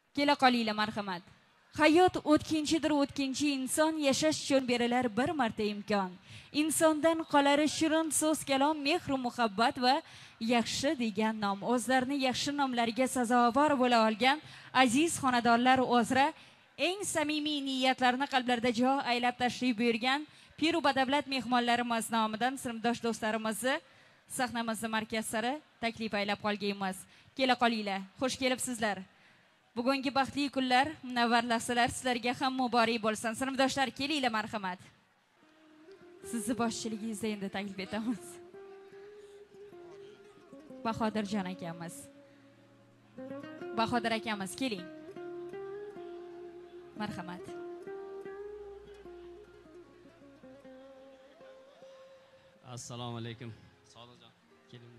Kela qolinglar marhamat. Hayot o'tkinchidir, o'tkinchi inson yashash uchun berilar bir marta imkon. Insondan qolari shirin so'z kalom, mehr muhabbat va yaxshi degan nom. O'zlarini yaxshi nomlariga sazovor bo'la olgan aziz xonadonlar o'zra eng samimiy niyatlarni qalblarida joy aylab tashrif buyurgan Piru badavlat mehmonlarimiz nomidan sinfdosh do'stlarimizni sahnamizda markaz sari taklif aylab qolganmiz. Kela qolinglar. Xush kelibsizlar. Bugungi baxtli kunlar, munavvar lahzalar sizlarga ham muborak bo'lsin. Sinfdoshlar, kelinglar marhamat. Sizni boshchiligingizda endi taklif etamiz. Bahodirjon akamiz. Bahodir akamiz, keling. Marhamat. Assalomu alaykum. Sodiqjon, keling.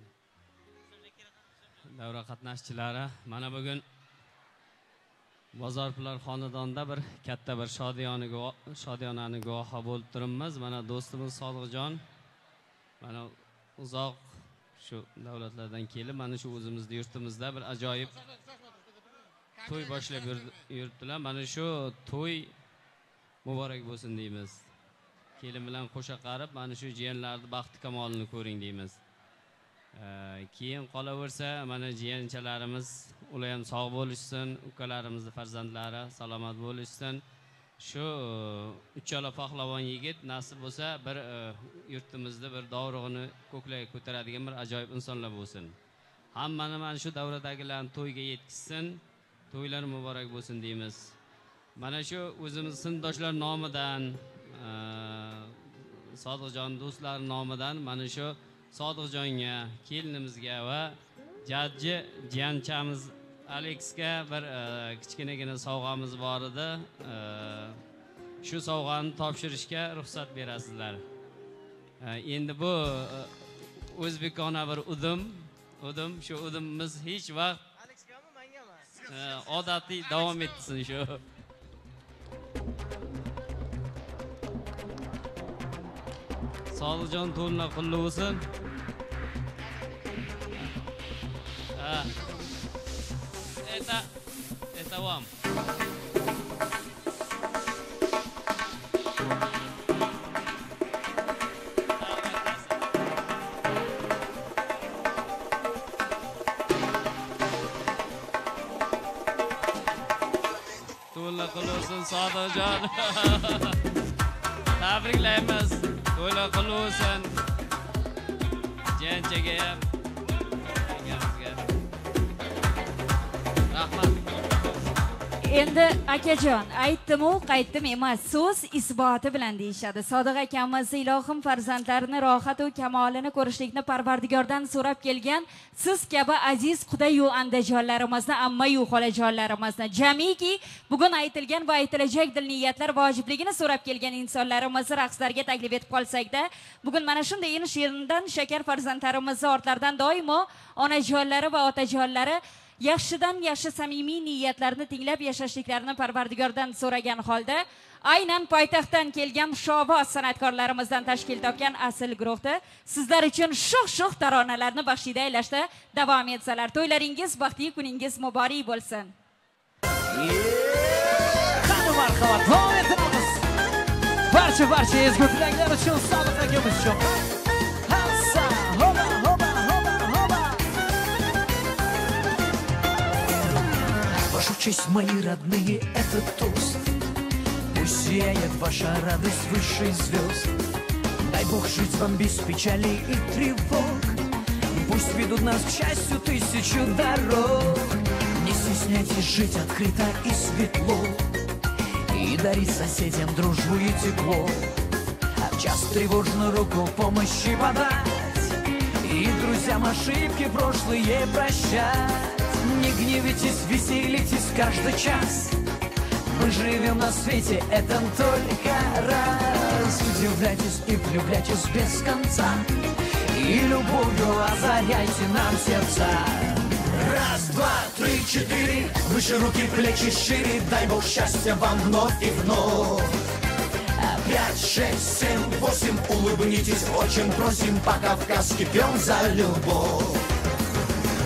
Davra qatnashchilari, mana bugun Bozorlar xonadonida bir katta bir shodiyonani guvohi bo'lib turibmiz. Mana do'stimiz Sodiqjon mana uzoq shu davlatlardan kelib, mana shu o'zimizning yurtimizda bir ajoyib to'y boshlab yuribdilar. Mana shu to'y muborak bo'lsin deymiz. Kelin bilan qo'sha qarib, mana shu jiyanlarning baxti kamolini ko'ring deymiz. Keyin qolaversa, mana jiyanchalarimiz ular ham sog' bo'lishsin, ukalarimizning farzandlari salomat bo'lishsin. Shu uchala pahlavon yigit nasib bo'lsa, bir yurtimizda bir dovrug'ini ko'klarga ko'taradigan bir ajoyib insonlar bo'lsin. Hammani mana shu davradagilarni to'yga yetkazsin, to'ylar muborak bo'lsin deymiz. Mana shu o'zimiz sinfdoshlar nomidan, Sodiqjon do'stlar nomidan mana shu Sodiqjonga, kelinimizga va jajji jiyanchamiz Alexga bir kichkinagina sovg'amiz bor edi. Shu sovg'ani topshirishga ruxsat berasizlar. Endi bu o'zbekona bir udim, shu udimimiz hech vaqt Alexgami, mangami? Odatiy davom etsin shu. Sodiqjon to'lna qulli bo'lsin. Это вам. To'lna qulli bo'lsin Sodiqjon. Tabriklaymiz. To'ylar qulli bo'lsin. Jiyanchaga ham. Rahmat. Endi akajon, aytdim-u, qaytdim emas, so'z isboti bilan deyishadi. Sodiq akamiz ilohim farzandlarini rohat va kamolini ko'rishlikni Parvardigordan so'rab kelgan siz kabi aziz qudayu andajonlarimizni, amma-yu xolajonlarimizni, jamiki bugun aytilgan va aytilajak dil niyatlar vojibligini so'rab kelgan insonlarimizni raqslarga taklif etib qolsak-da, bugun mana shunday shirindan shakar farzandlarimizni ortlardan doimo onajonlari va otajonlari yaxshidan yaxshi samimiy niyatlarni tinglab yashashliklarini Parvardigordan so'ragan holda aynan poytaxtdan kelgan shovvoz san'atkorlarimizdan tashkil topgan asl guruhda sizlar uchun sho'x taronalarni baxshida aylashda davom etsalar, to'ylaringiz baxtli, kuningiz muborak bo'lsin. Qani marhamat, davom etamiz. Barcha ezgu tilaklar uchun Sodiq akamiz uchun. Вашу честь, мои родные, это тост. Пусть сияет ваша радость выше звезд. Дай Бог жить вам без печалей и тревог. Пусть ведут нас к счастью тысячу дорог. Не стесняйтесь жить открыто и светло, и дарить соседям дружбу и тепло. А в час тревожную руку помощи подать, и друзьям ошибки прошлые прощать. Не гневитесь, веселитесь каждый час. Мы живем на свете, это только раз. Удивляйтесь и влюбляйтесь без конца, и любовью озаряйте нам сердца. Раз, два, три, четыре, выше руки, плечи шире. Дай Бог счастья вам вновь и вновь. 5, 6, 7, 8, улыбнитесь, очень просим, по-кавказски пьем за любовь. Раз,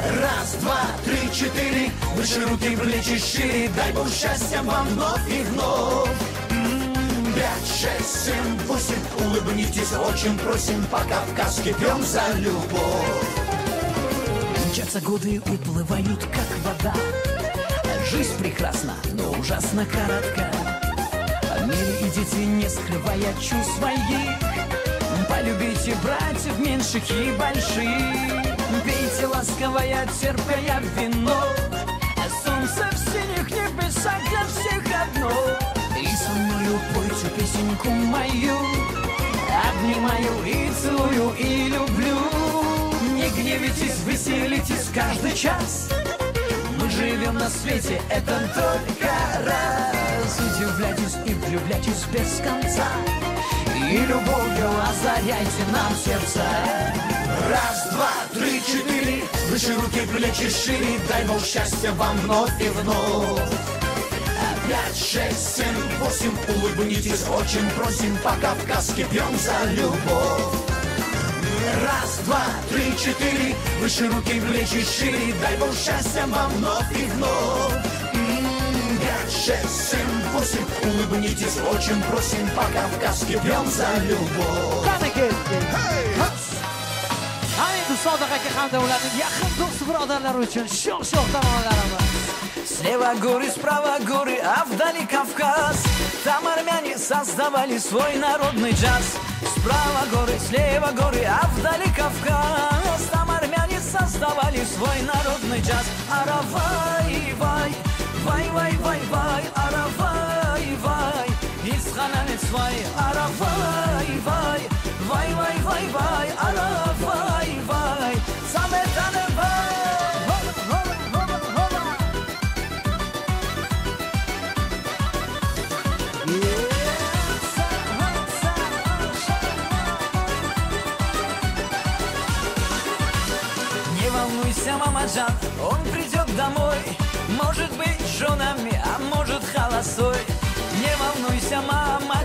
Раз, два, три, четыре, выше руки, плечи шире, дай Бог счастья вам вновь и вновь. 5, 6, 7, 8, улыбнитесь, очень просим, по-кавказски пьем за любовь. Мчатся годы, уплывают, как вода. Жизнь прекрасна, но ужасно коротка. В мире идите, не скрывая чувств своих. Полюбите братьев меньших и больших. Пейте ласковое, терпкое вино. Солнце в синих небесах для всех одно. И со мною пойте песенку мою. Обнимаю и целую и люблю. Не гневитесь, веселитесь каждый час. Мы живем на свете, это только раз. Удивляйтесь и влюбляйтесь без конца. И любовью озаряйте нам сердца. Раз, два, три, четыре, выше руки, плечи шире, дай Бог счастья вам вновь и вновь. 5, 6, 7, 8, улыбнитесь, очень просим, по-кавказски пьем за любовь. Раз, два, три, четыре, выше руки, плечи шире, дай Бог счастья вам вновь и вновь. 5, 6, 7, 8, улыбнитесь, очень просим, по-кавказски пьем за любовь. Hamid Sodiq aka hamda ularning yaqin do'st birodarlari uchun sho'x tamoyillarimiz. Слева горы, справа горы, а вдали Кавказ. Там армяне создавали свой народный джаз. Справа горы, слева горы, а вдали Кавказ. Там армяне создавали свой народный джаз. Аравай, вай, вай, вай, вай, вай, аравай, вай, исхананец вай, аравай, вай, вай, вай, вай, вай, аравай, вай, саметане вай. Не волнуйся, мамаджан, он придет домой. Может быть, с женами, а может, холостой. Не волнуйся, мама